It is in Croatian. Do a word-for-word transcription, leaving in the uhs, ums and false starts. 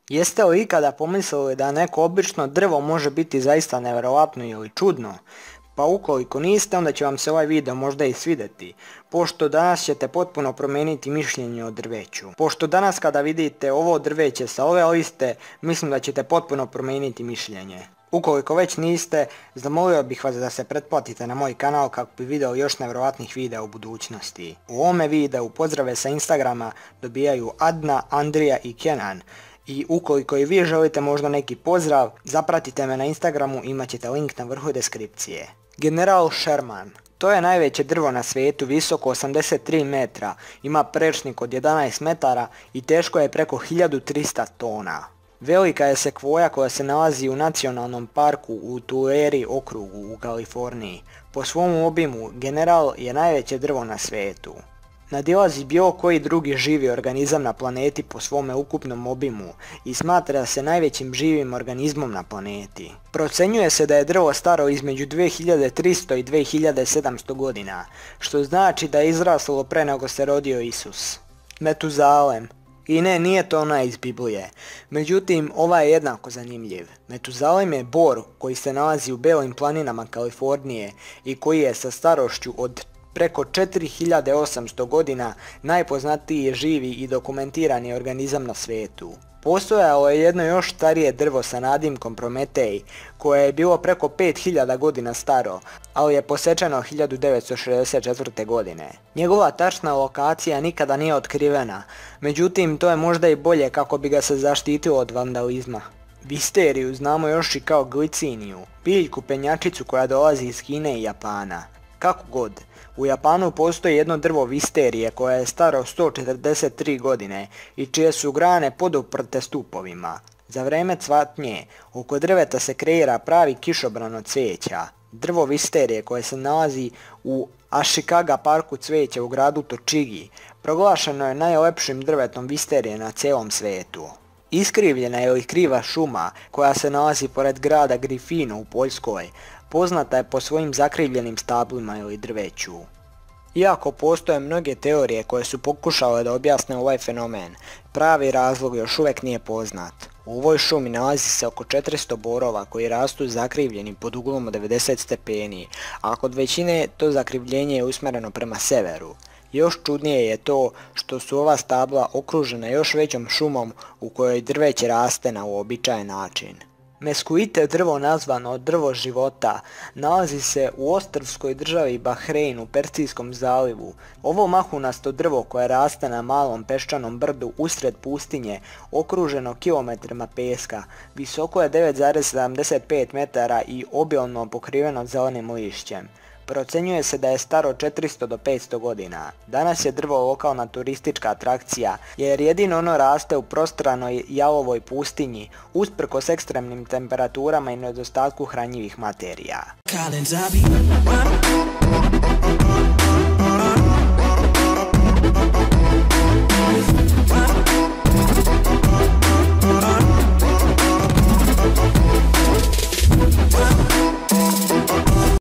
Jeste li ikada pomislili da neko obično drvo može biti zaista nevjerojatno ili čudno? Pa ukoliko niste, onda će vam se ovaj video možda i svidjeti, pošto danas ćete potpuno promijeniti mišljenje o drveću. Pošto danas kada vidite ovo drveće sa ove liste, mislim da ćete potpuno promijeniti mišljenje. Ukoliko već niste, zamolio bih vas da se pretplatite na moj kanal kako bi vidjeli još nevjerojatnih videa u budućnosti. U ovome videu pozdrave sa Instagrama dobijaju Adna, Andrija i Kenan. I ukoliko i vi želite možda neki pozdrav, zapratite me na Instagramu, imat ćete link na vrhu deskripcije. General Sherman. To je najveće drvo na svijetu, visoko osamdeset tri metra, ima prečnik od jedanaest metara i teško je preko hiljadu trista tona. Velika je sekvoja koja se nalazi u nacionalnom parku u Tulare okrugu u Kaliforniji. Po svom obimu, General je najveće drvo na svijetu. Nadilazi bilo koji drugi živi organizam na planeti po svome ukupnom obimu i smatra se najvećim živim organizmom na planeti. Procenjuje se da je drvo staro između dvije hiljade tristo i dvije hiljade sedamsto godina, što znači da je izraslo pre nego se rodio Isus. Metuzalem. I ne, nije to ona iz Biblije. Međutim, ovaj je jednako zanimljiv. Metuzalem je bor koji se nalazi u belim planinama Kalifornije i koji je sa starošću od preko četiri hiljade osamsto godina najpoznatiji živi i dokumentirani organizam na svijetu. Postojalo je jedno još starije drvo sa nadimkom Prometej, koje je bilo preko pet hiljada godina staro, ali je posečeno hiljadu devetsto šezdeset četvrte. godine. Njegova tačna lokacija nikada nije otkrivena, međutim to je možda i bolje kako bi ga se zaštitilo od vandalizma. Visteriju znamo još i kao gliciniju, biljku penjačicu koja dolazi iz Kine i Japana. Kako god, u Japanu postoji jedno drvo visterije koje je staro sto četrdeset tri godine i čije su grane poduprte stupovima. Za vrijeme cvatnje, oko drveta se kreira pravi kišobran od cvijeća. Drvo visterije koje se nalazi u Ashikaga parku cvijeća u gradu Tochigi proglašeno je najlepšim drvetom visterije na cijelom svijetu. Iskrivljena ili kriva šuma koja se nalazi pored grada Grifino u Poljskoj poznata je po svojim zakrivljenim stablima ili drveću. Iako postoje mnoge teorije koje su pokušale da objasne ovaj fenomen, pravi razlog još uvijek nije poznat. U ovoj šumi nalazi se oko četiristo borova koji rastu zakrivljeni pod uglom od devedeset stepeni, a kod većine to zakrivljenje je usmjereno prema severu. Još čudnije je to što su ova stabla okružena još većom šumom u kojoj drveće raste na uobičajen način. Meskuite drvo nazvano drvo života nalazi se u ostrvskoj državi Bahrein u Persijskom zalivu. Ovo mahunasto drvo koje raste na malom peščanom brdu usred pustinje, okruženo kilometrima peska, visoko je devet zarez sedamdeset pet metara i obilno pokriveno zelenim lišćem. Procenjuje se da je staro četiristo do petsto godina. Danas je drvo lokalna turistička atrakcija, jer jedino ono raste u prostranoj jalovoj pustinji, usprkos ekstremnim temperaturama i nedostatku hranjivih materija.